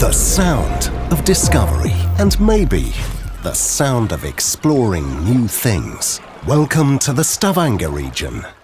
The sound of discovery and maybe the sound of exploring new things. Welcome to the Stavanger region.